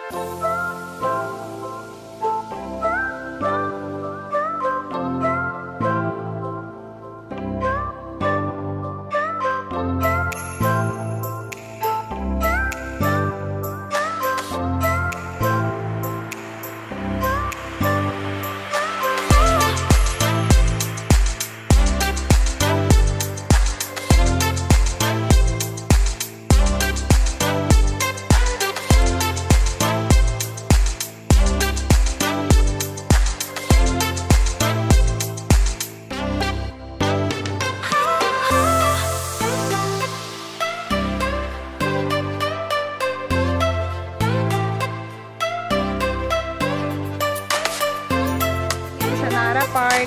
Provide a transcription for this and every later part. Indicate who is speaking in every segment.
Speaker 1: Nara Park.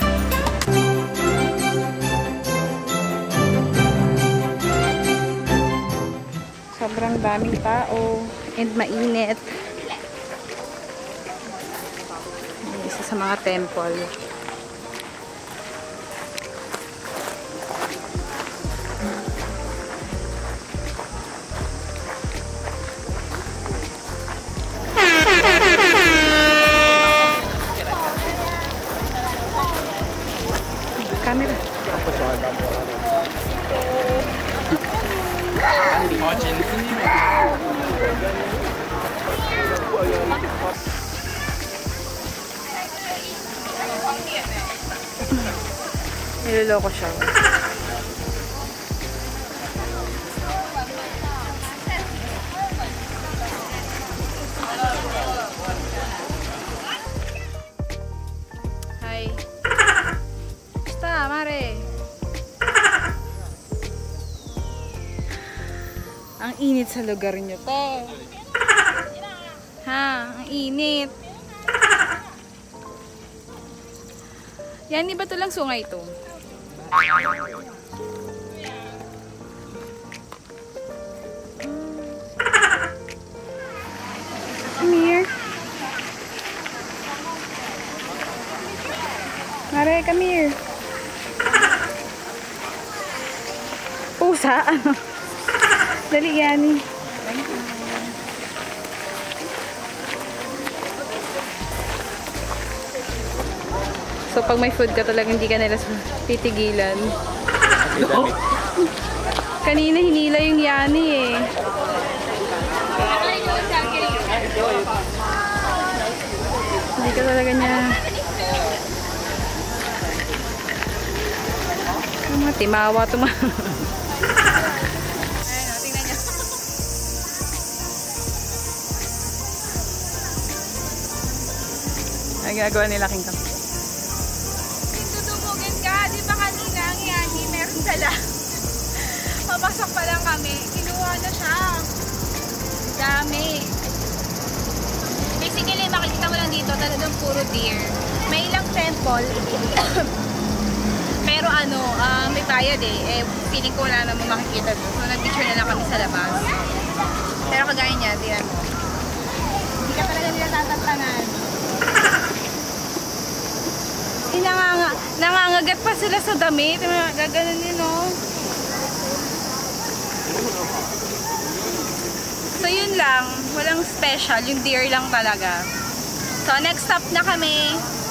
Speaker 1: Sobrang daming tao and mainit. Isa sa mga temple. Camera. Niloloko siya. Hi. Basta, mare. Ang init sa lugar nyo, te. Ha? Ang init. Yan, di ba ito lang sungay ito? Come here. Mare, come here. Pusa? Dali yan. So pag may food ka talaga hindi ka nila titigilan. Kanina hinila yung yani eh. Hindi ka talaga niya. Timawa tumawa. Ang ginagawa nila king kang.
Speaker 2: Tutubugin ka, di ba kanina ang yani, meron dala. Papasok pa lang kami, kinuha na siya. Dami. Basically, makikita mo lang dito, talagang puro deer. May ilang temple. Pero ano, may bayad eh. Feeling ko wala naman makikita doon. So, nag-picture na lang kami sa labas. Pero kagaya niya, diyan mo. Hindi ka talaga nila tatantanan. Nangangagat pa sila sa damit. Gaganon yun, no? So, yun lang. Walang special. Yung deer lang talaga. So, next stop na kami.